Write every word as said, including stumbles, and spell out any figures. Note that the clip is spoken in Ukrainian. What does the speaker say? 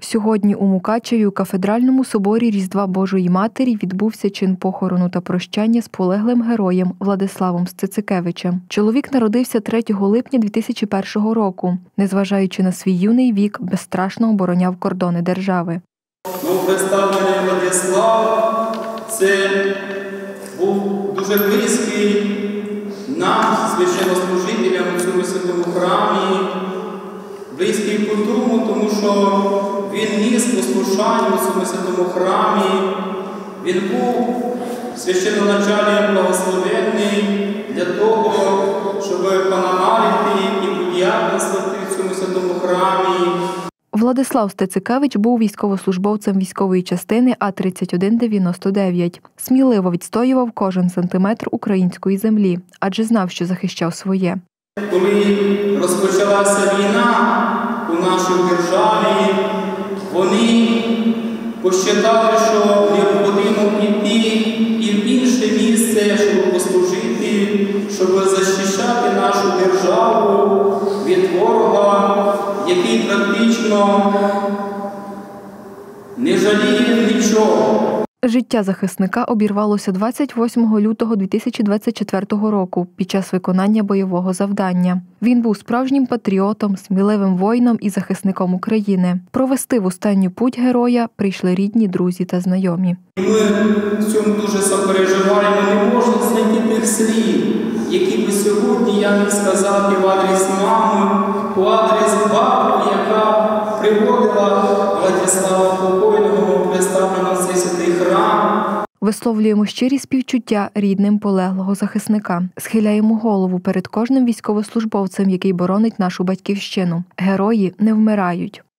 Сьогодні у Мукачеві у кафедральному соборі Різдва Божої Матері відбувся чин похорону та прощання з полеглим героєм Владиславом Стецикевичем. Чоловік народився третього липня дві тисячі першого року. Незважаючи на свій юний вік, безстрашно обороняв кордони держави. Ну, представлений Владислав – це був дуже близький нам, священнослужителям у цьому святому храмі, близький по тому, тому що він ніс послушання у цьому святому храмі, він був священноначалієм благословенний для того, щоб панамарити і подякувати в цьому святому храмі. Владислав Стецикевич був військовослужбовцем військової частини А тридцять один дев'яносто дев'ять. Сміливо відстоював кожен сантиметр української землі, адже знав, що захищав своє. Коли розпочалася війна у нашій державі, вони посчитали, що необхідно йти і в інше місце, щоб послужити, щоб захищати нашу державу від ворога, який практично не жаліє нічого. Життя захисника обірвалося двадцять восьмого лютого дві тисячі двадцять четвертого року під час виконання бойового завдання. Він був справжнім патріотом, сміливим воїном і захисником України. Провести в останню путь героя прийшли рідні, друзі та знайомі. Ми в цьому дуже сопереживаємо, не можна знайти тих слів, які би сьогодні я міг сказати в адрес мами, в адрес бабки, яка приводила Владислава покойного, представлено цей святий храм. Висловлюємо щирі співчуття рідним полеглого захисника. Схиляємо голову перед кожним військовослужбовцем, який боронить нашу батьківщину. Герої не вмирають.